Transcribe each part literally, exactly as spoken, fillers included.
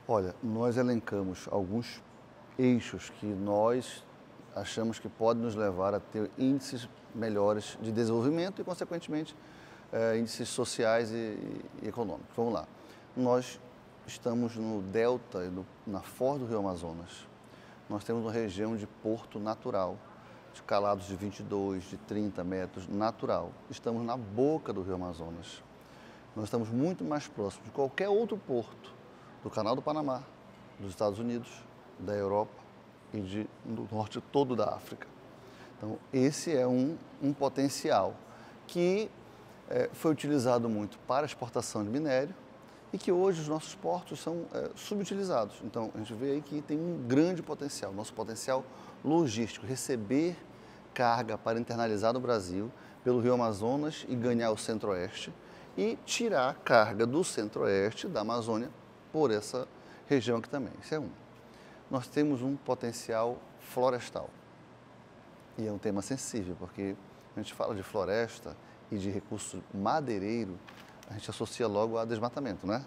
Olha, nós elencamos alguns eixos que nós achamos que podem nos levar a ter índices melhores de desenvolvimento e, consequentemente, eh, índices sociais e, e econômicos. Vamos lá. Nós estamos no delta, no, na foz do Rio Amazonas. Nós temos uma região de porto natural, de calados de vinte e dois, de trinta metros, natural. Estamos na boca do Rio Amazonas. Nós estamos muito mais próximos de qualquer outro porto do Canal do Panamá, dos Estados Unidos, da Europa e de, do norte todo da África. Então, esse é um, um potencial que é, foi utilizado muito para exportação de minério e que hoje os nossos portos são é, subutilizados. Então, a gente vê aí que tem um grande potencial, nosso potencial logístico, receber carga para internalizar no Brasil pelo Rio Amazonas e ganhar o Centro-Oeste e tirar carga do Centro-Oeste, da Amazônia, por essa região aqui também. Isso é um. Nós temos um potencial florestal. E é um tema sensível, porque a gente fala de floresta e de recurso madeireiro, a gente associa logo a desmatamento, né?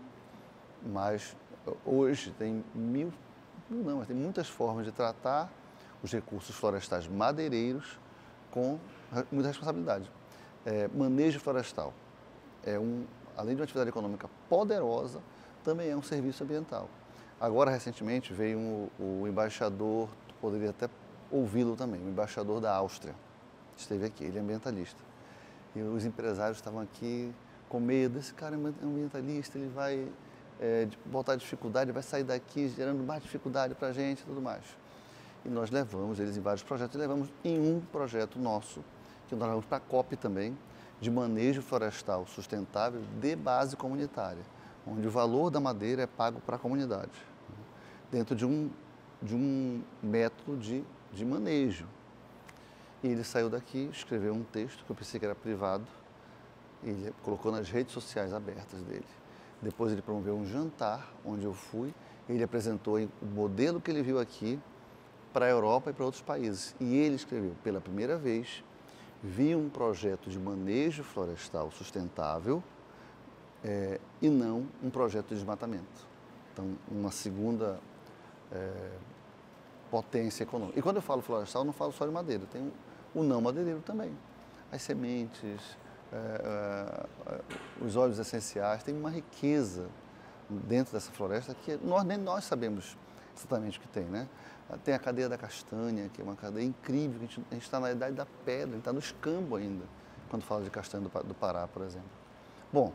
Mas hoje tem mil, não, mas tem muitas formas de tratar os recursos florestais madeireiros com muita responsabilidade. É, manejo florestal é um, além de uma atividade econômica poderosa, também é um serviço ambiental. Agora, recentemente, veio um, o embaixador, poderia até ouvi-lo também, o embaixador da Áustria, esteve aqui, ele é ambientalista. E os empresários estavam aqui com medo, esse cara é ambientalista, ele vai é, botar dificuldade, vai sair daqui gerando mais dificuldade para a gente e tudo mais. E nós levamos eles em vários projetos, e levamos em um projeto nosso, que nós levamos para a COP também, de manejo florestal sustentável de base comunitária, onde o valor da madeira é pago para a comunidade, dentro de um, de um método de, de manejo. E ele saiu daqui, escreveu um texto que eu pensei que era privado, ele colocou nas redes sociais abertas dele. Depois ele promoveu um jantar, onde eu fui, ele apresentou o modelo que ele viu aqui para a Europa e para outros países. E ele escreveu, pela primeira vez, vi um projeto de manejo florestal sustentável, É, e não um projeto de desmatamento. Então, uma segunda é, potência econômica. E quando eu falo florestal, eu não falo só de madeira, tem o não madeireiro também. As sementes, é, é, os óleos essenciais, tem uma riqueza dentro dessa floresta que nós, nem nós sabemos exatamente o que tem, né? Tem a cadeia da castanha, que é uma cadeia incrível, a gente está na idade da pedra, a gente está no escambo ainda, quando fala de castanha do, do Pará, por exemplo. Bom,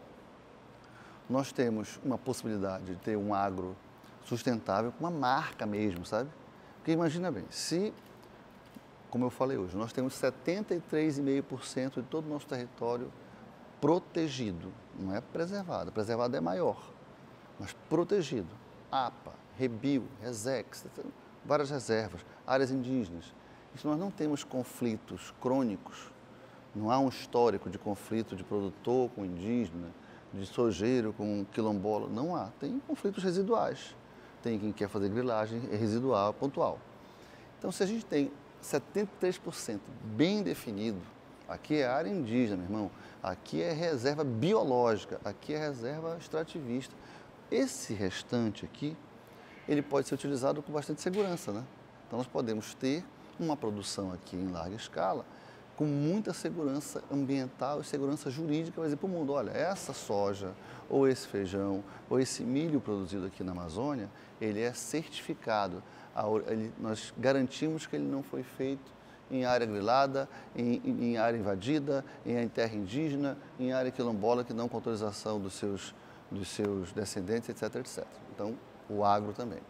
nós temos uma possibilidade de ter um agro sustentável com uma marca mesmo, sabe? Porque imagina bem, se, como eu falei hoje, nós temos setenta e três vírgula cinco por cento de todo o nosso território protegido, não é preservado, preservado é maior, mas protegido. APA, Rebio, Resex, várias reservas, áreas indígenas. E se nós não temos conflitos crônicos, não há um histórico de conflito de produtor com indígena, de sojeiro com quilombola, não há. Tem conflitos residuais. Tem quem quer fazer grilagem residual, pontual. Então, se a gente tem setenta e três por cento bem definido, aqui é área indígena, meu irmão, aqui é reserva biológica, aqui é reserva extrativista. Esse restante aqui, ele pode ser utilizado com bastante segurança, né? Então, nós podemos ter uma produção aqui em larga escala, com muita segurança ambiental e segurança jurídica, vai dizer para o mundo, olha, essa soja, ou esse feijão, ou esse milho produzido aqui na Amazônia, ele é certificado. Ele, nós garantimos que ele não foi feito em área grilada, em, em área invadida, em terra indígena, em área quilombola, que não com autorização dos seus, dos seus descendentes, etc, etcétera. Então, o agro também.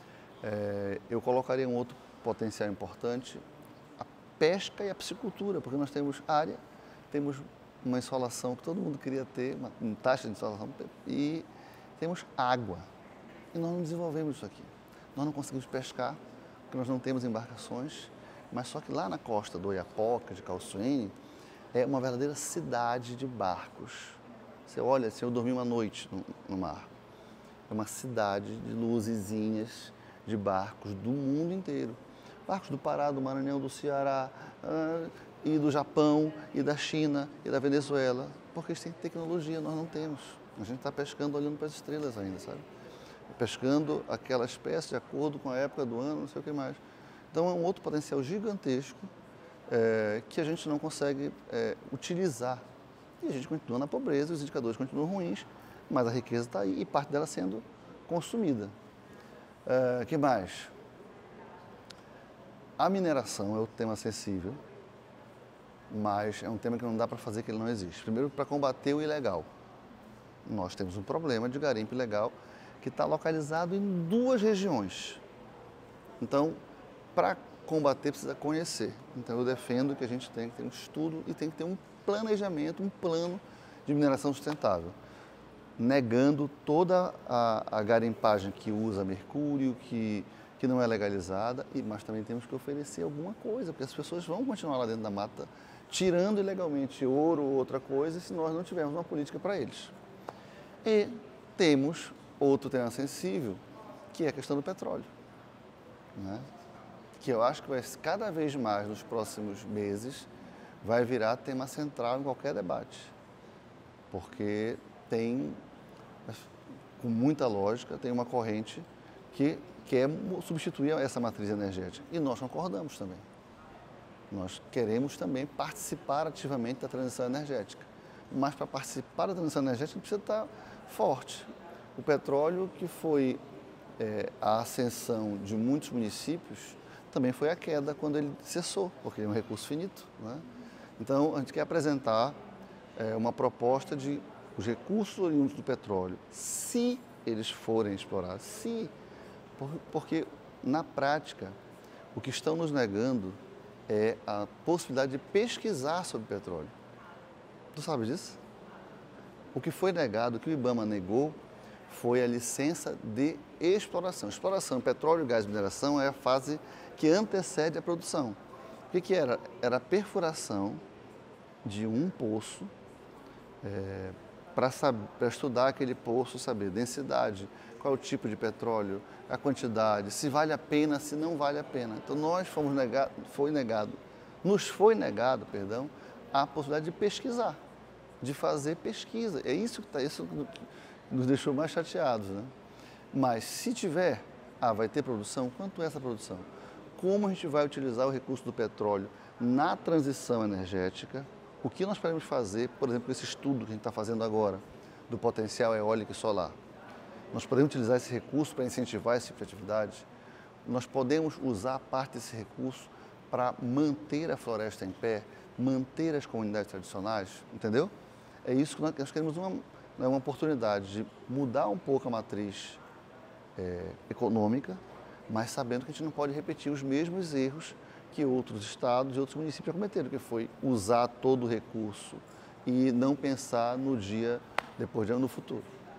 É, eu colocaria um outro potencial importante, pesca e a piscicultura, porque nós temos área, temos uma insolação que todo mundo queria ter, uma, uma taxa de insolação, e temos água. E nós não desenvolvemos isso aqui. Nós não conseguimos pescar, porque nós não temos embarcações, mas só que lá na costa do Oiapoca, de Calçoene, é uma verdadeira cidade de barcos. Você olha, assim, eu dormi uma noite no, no mar. É uma cidade de luzezinhas de barcos do mundo inteiro. Barcos do Pará, do Maranhão, do Ceará, uh, e do Japão, e da China, e da Venezuela, porque eles têm tecnologia, nós não temos. A gente está pescando olhando para as estrelas ainda, sabe? pescando aquela espécie de acordo com a época do ano, não sei o que mais. Então é um outro potencial gigantesco é, que a gente não consegue é, utilizar. E a gente continua na pobreza, os indicadores continuam ruins, mas a riqueza está aí e parte dela sendo consumida. O é, que mais? A mineração é outro tema sensível, mas é um tema que não dá para fazer que ele não existe. Primeiro, para combater o ilegal. Nós temos um problema de garimpo ilegal que está localizado em duas regiões. Então, para combater, precisa conhecer. Então, eu defendo que a gente tem que ter um estudo e tem que ter um planejamento, um plano de mineração sustentável, negando toda a, a garimpagem que usa mercúrio, que, que não é legalizada, e, mas também temos que oferecer alguma coisa, porque as pessoas vão continuar lá dentro da mata tirando ilegalmente ouro ou outra coisa se nós não tivermos uma política para eles. E temos outro tema sensível, que é a questão do petróleo, né? Que eu acho que vai, cada vez mais nos próximos meses vai virar tema central em qualquer debate, porque tem, com muita lógica, tem uma corrente que quer substituir essa matriz energética e nós concordamos também. Nós queremos também participar ativamente da transição energética, mas para participar da transição energética precisa estar forte. O petróleo, que foi é, a ascensão de muitos municípios, também foi a queda quando ele cessou, porque é um recurso finito, né? Então, a gente quer apresentar é, uma proposta de os recursos oriundos do petróleo, se eles forem explorados, se, porque na prática, o que estão nos negando é a possibilidade de pesquisar sobre petróleo. Tu sabe disso? O que foi negado, o que o IBAMA negou, foi a licença de exploração. Exploração, petróleo, gás e mineração é a fase que antecede a produção. O que, que era? Era a perfuração de um poço é, para estudar aquele poço, saber densidade, qual é o tipo de petróleo, a quantidade, se vale a pena, se não vale a pena. Então nós fomos negado, foi negado, nos foi negado, perdão, a possibilidade de pesquisar, de fazer pesquisa. É isso que tá, isso nos deixou mais chateados, né? Mas se tiver, ah, vai ter produção, quanto é essa produção? Como a gente vai utilizar o recurso do petróleo na transição energética? O que nós podemos fazer, por exemplo, esse estudo que a gente está fazendo agora, do potencial eólico e solar? Nós podemos utilizar esse recurso para incentivar esse tipo de atividade? Nós podemos usar parte desse recurso para manter a floresta em pé, manter as comunidades tradicionais, entendeu? É isso que nós, nós queremos, uma, uma oportunidade de mudar um pouco a matriz é, econômica, mas sabendo que a gente não pode repetir os mesmos erros que outros estados e outros municípios já cometeram, que foi usar todo o recurso e não pensar no dia depois de ano no futuro.